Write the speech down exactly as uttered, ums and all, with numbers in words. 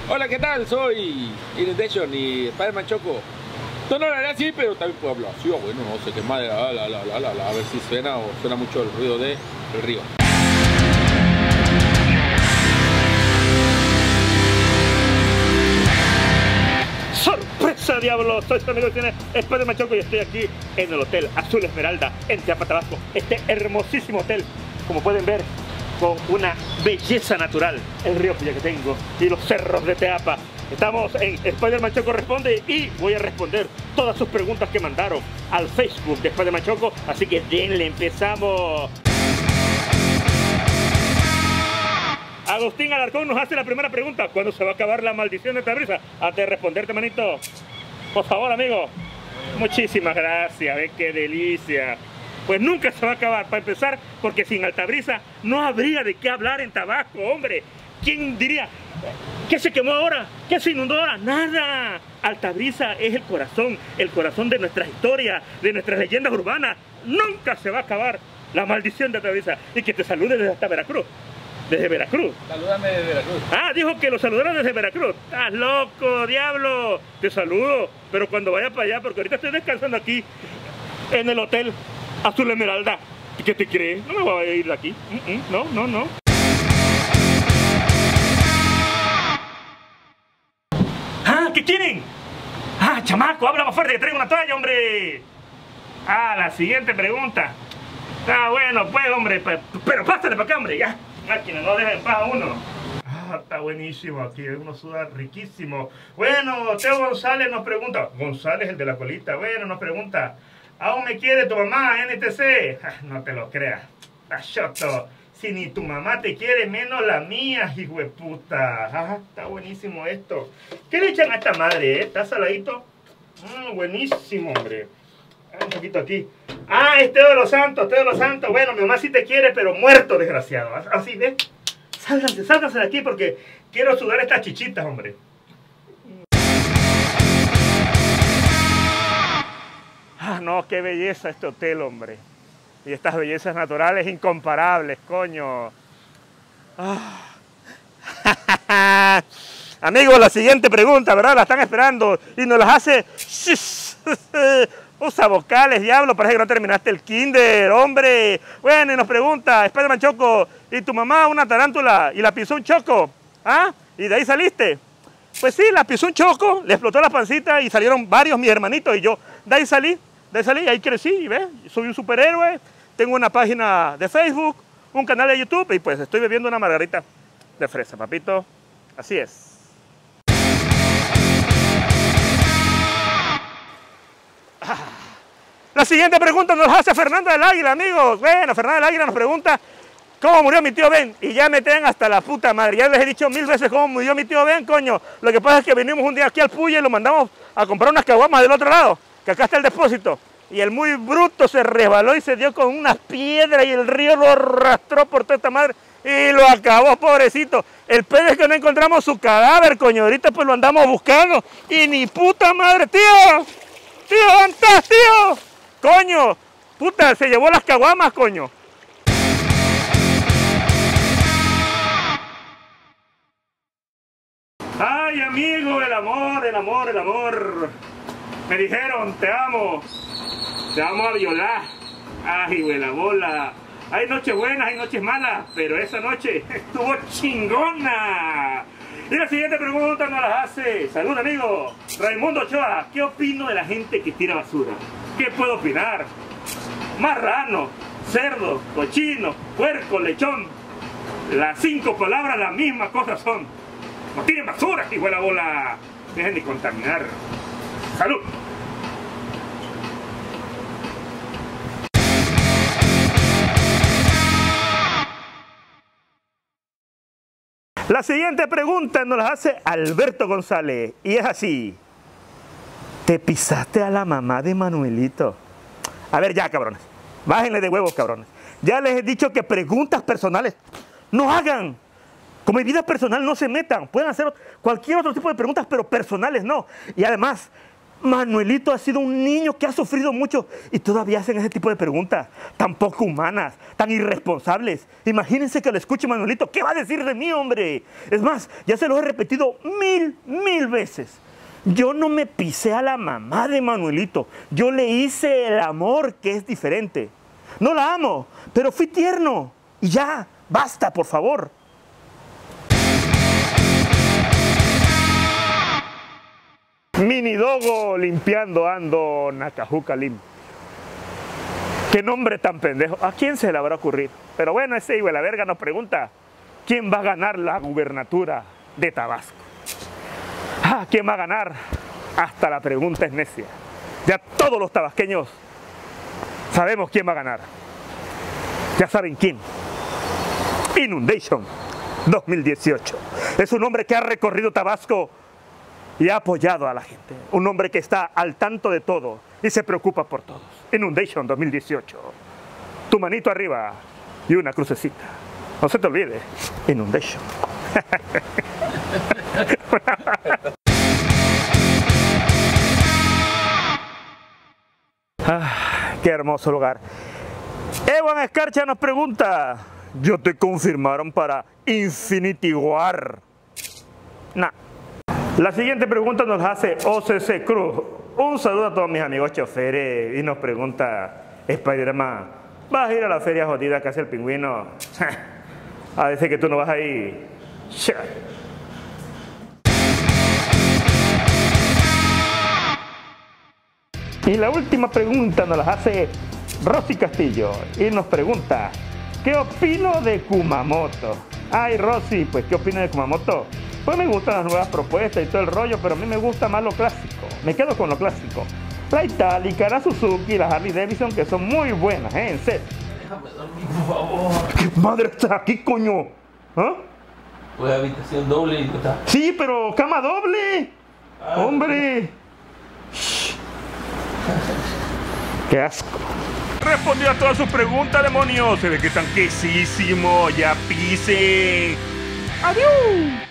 Hola, ¿qué tal? Soy Inundation y Spider-Man Choco. No, no lo haré así, pero también puedo hablar así, o bueno, no sé qué madre, la, la, la, la, la, a ver si suena o suena mucho el ruido del río. ¡Sorpresa, diablo! Soy su amigo que tiene Spider-Man Choco y estoy aquí en el Hotel Azul Esmeralda en Teapa, Tabasco. Este hermosísimo hotel, como pueden ver, con una belleza natural, el río que tengo y los cerros de Teapa. Estamos en Spider-Man Choco Responde y voy a responder todas sus preguntas que mandaron al Facebook de Spider-Man Choco, así que denle, empezamos. Agustín Alarcón nos hace la primera pregunta: ¿cuándo se va a acabar la maldición de Altabrisa? Antes de responderte, manito, por favor, amigo. Muchísimas gracias, ve qué delicia. Pues nunca se va a acabar, para empezar, porque sin Altabrisa no habría de qué hablar en Tabasco, hombre. ¿Quién diría? ¿Qué se quemó ahora? ¿Qué se inundó ahora? ¡Nada! Altabrisa es el corazón, el corazón de nuestras historias, de nuestras leyendas urbanas. Nunca se va a acabar la maldición de Altabrisa. Y que te salude desde hasta Veracruz. Desde Veracruz. Salúdame desde Veracruz. Ah, dijo que lo saludaron desde Veracruz. ¡Estás loco, diablo! Te saludo, pero cuando vaya para allá, porque ahorita estoy descansando aquí en el Hotel Azul Esmeralda. ¿Qué te crees? No me voy a ir de aquí. Mm -mm, no, no, no. ¡Ah! ¿Qué quieren? ¡Ah, chamaco! Habla más fuerte que traigo una toalla, hombre. Ah, la siguiente pregunta. Ah, bueno, pues, hombre, pues, pero pásale para acá, hombre, ya. Máquina, no deja en paz a uno. Ah, está buenísimo aquí, uno suda riquísimo. Bueno, Teo González nos pregunta, González, el de la colita, bueno, nos pregunta, ¿aún me quiere tu mamá, N T C? Ah, no te lo creas, Tachoto. Si ni tu mamá te quiere, menos la mía, hijo de puta. Ah, está buenísimo esto. ¿Qué le echan a esta madre, eh? ¿Está saladito? Mm, buenísimo, hombre. Un poquito aquí. Ah, es Teo de los Santos, Teo de los Santos. Bueno, mi mamá sí te quiere, pero muerto, desgraciado. Así, ¿ves? Sálganse, sálganse de aquí porque quiero sudar estas chichitas, hombre. Ah, no, qué belleza este hotel, hombre. Y estas bellezas naturales incomparables, coño. Ah. Amigos, la siguiente pregunta, ¿verdad? La están esperando y nos las hace... Usa vocales, diablo, parece que no terminaste el kinder, hombre. Bueno, y nos pregunta, Spider-Man Choco, ¿y tu mamá una tarántula y la pisó un choco? ¿Ah? ¿Y de ahí saliste? Pues sí, la pisó un choco, le explotó la pancita y salieron varios mis hermanitos y yo de ahí salí, de ahí salí, ahí crecí, ¿ves? Soy un superhéroe, tengo una página de Facebook, un canal de YouTube y pues estoy bebiendo una margarita de fresa, papito. Así es. La siguiente pregunta nos hace Fernando del Águila, amigos. Bueno, Fernando del Águila nos pregunta ¿cómo murió mi tío Ben? Y ya me traen hasta la puta madre. Ya les he dicho mil veces cómo murió mi tío Ben, coño. Lo que pasa es que venimos un día aquí al Puya y lo mandamos a comprar unas caguamas del otro lado, que acá está el depósito. Y el muy bruto se resbaló y se dio con unas piedras y el río lo arrastró por toda esta madre y lo acabó, pobrecito. El pedo es que no encontramos su cadáver, coño. Ahorita pues lo andamos buscando y ni puta madre, tío. Tío, ¿dónde estás, tío? Coño, puta, se llevó las caguamas, coño. Ay, amigo, el amor, el amor, el amor. Me dijeron, te amo. Te vamos a violar. Ay, güey, la bola. Hay noches buenas, hay noches malas, pero esa noche estuvo chingona. Y la siguiente pregunta nos la hace, salud amigo, Raimundo Ochoa. ¿Qué opino de la gente que tira basura? ¿Qué puedo opinar? Marrano, cerdo, cochino, puerco, lechón. Las cinco palabras las mismas cosas son. No tiren basura, hijo de la bola. Dejen de contaminar. Salud. La siguiente pregunta nos la hace Alberto González y es así. ¿Te pisaste a la mamá de Manuelito? A ver ya, cabrones. Bájenle de huevos, cabrones. Ya les he dicho que preguntas personales no hagan. Con mi vida personal no se metan. Pueden hacer cualquier otro tipo de preguntas, pero personales no. Y además, Manuelito ha sido un niño que ha sufrido mucho y todavía hacen ese tipo de preguntas tan poco humanas, tan irresponsables. Imagínense que lo escuche Manuelito. ¿Qué va a decir de mí, hombre? Es más, ya se lo he repetido mil, mil veces. Yo no me pisé a la mamá de Manuelito. Yo le hice el amor, que es diferente. No la amo, pero fui tierno. Y ya, basta, por favor. Mini Dogo limpiando ando Nacajuca Lim. Qué nombre tan pendejo. ¿A quién se le habrá ocurrido? Pero bueno, ese hijo de la verga nos pregunta ¿quién va a ganar la gubernatura de Tabasco? Ah, ¿quién va a ganar? Hasta la pregunta es necia. Ya todos los tabasqueños sabemos quién va a ganar. Ya saben quién. Inundation dos mil dieciocho. Es un hombre que ha recorrido Tabasco y ha apoyado a la gente. Un hombre que está al tanto de todo y se preocupa por todos. Inundation dos mil dieciocho. Tu manito arriba y una crucecita. No se te olvide, Inundation. Ah, qué hermoso lugar. Ewan Escarcha nos pregunta, ¿yo te confirmaron para Infinity War? Nah. La siguiente pregunta nos hace O C C Cruz. Un saludo a todos mis amigos choferes y nos pregunta Spider-Man, ¿vas a ir a la feria jodida que hace el pingüino? A decir que tú no vas a ir. Y la última pregunta nos la hace Rosy Castillo y nos pregunta, ¿qué opino de Kumamoto? Ay, Rosy, pues ¿qué opino de Kumamoto? Pues me gustan las nuevas propuestas y todo el rollo, pero a mí me gusta más lo clásico. Me quedo con lo clásico. La Itálica, la Suzuki, la Harley Davidson, que son muy buenas, ¿eh? En serio. Déjame dormir, por favor. ¿Qué madre estás aquí, coño? ¿Ah? Pues habitación doble y no está. Sí, pero cama doble. Ah, ¡hombre! ¡Qué asco! Respondió a todas sus preguntas, demonios. Se ve que están quesísimos. Ya pisen. ¡Adiós!